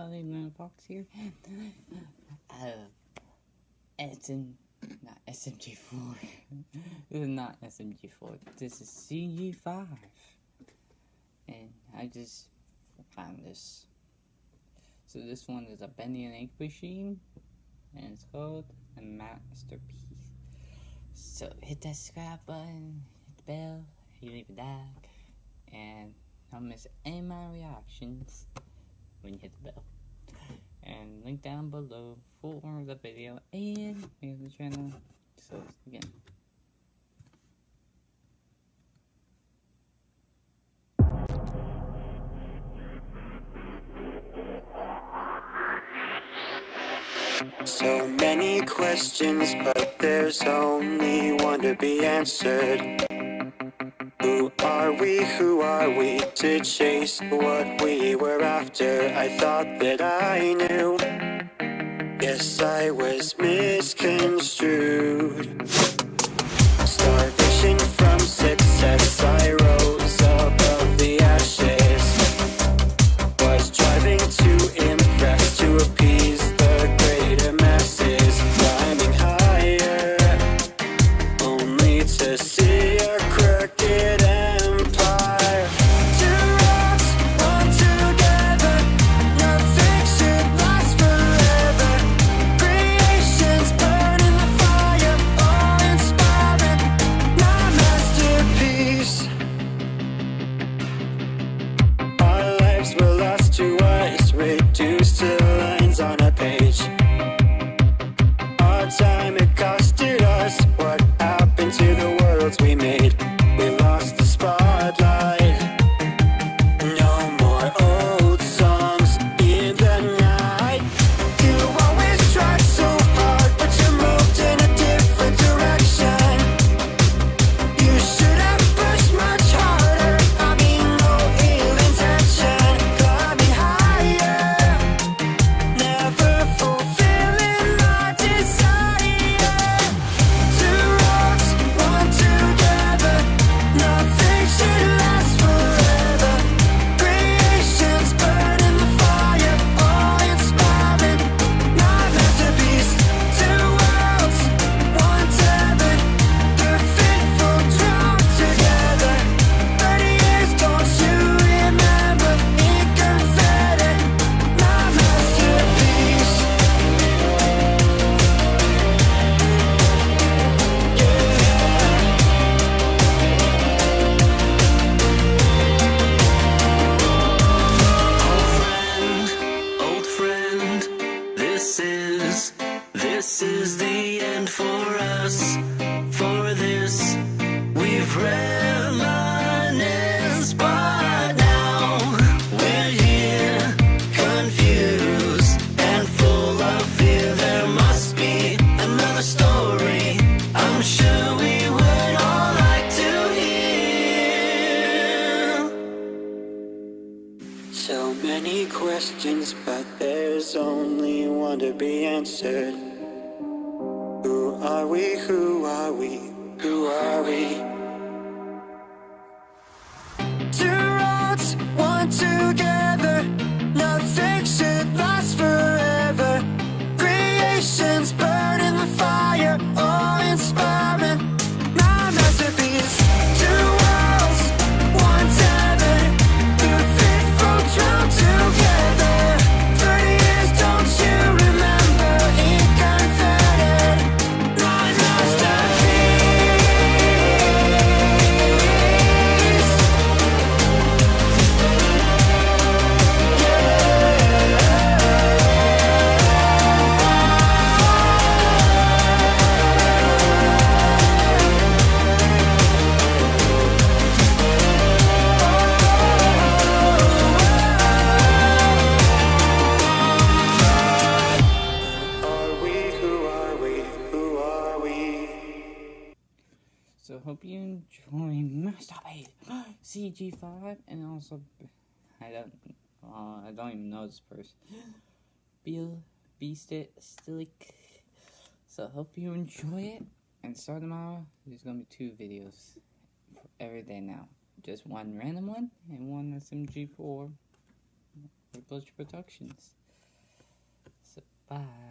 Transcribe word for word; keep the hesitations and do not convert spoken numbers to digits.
Alien Fox here. Uh, S M, not S M G four. This is not S M G four. This is C G five. And I just found this. So this one is a Bendy and Ink machine, and it's called a masterpiece. So hit that subscribe button, hit the bell, you leave a like, and don't miss any of my reactions when you hit the bell. And link down below for the video and the channel. So again. So many questions, but there's only one to be answered. Who are we, who are we, to chase what we were after? I thought that I knew. Yes, I was misconstrued. Starvation from success, I rose above the ashes. Was driving to impress, to appease the greater masses. Climbing higher, only to see a crooked empire. Two roads, one together, nothing should last forever. Creations burn in the fire, awe-inspiring, my masterpiece. Our lives were lost to us, reduced to lines on a page. Our time, it costed us. What happened to the worlds we made? We lost the spotlight. No more old songs in the night. You always tried so hard, but you moved in a different direction. You should have pushed much harder. I mean, no ill intention. Climbing higher, never fulfilling my desire. Two roads, one together, nothing should last forever. Creations burn in the fire, awe-inspiring, my masterpiece. Two worlds, one tethered, the faithful drawn together. Thirty years, don't you remember? Ink and feather, my masterpiece. Old friend, this is, this is the end for us. For this, we've reminisced, but now we're here, confused and full of fear. There must be another story, I'm sure we would all like to hear. So many questions, but there's only one to be answered. Who are we, who are we, who are we? Two roads, one together, nothing should last forever. Creations burn in the fire, awe-inspiring, my masterpiece. Two worlds, one tethered, the faithful drawn together. Thirty years, don't you remember? Ink and feather, my masterpiece. Are we, who are we, who are we? So hope you enjoy Masterpiece C G five, and also I don't uh, I don't even know this person. Bill Beast it Stillick. So hope you enjoy it, and start tomorrow there's gonna be two videos for every day now. Just one random one and one S M G four for Blush Productions. Bye.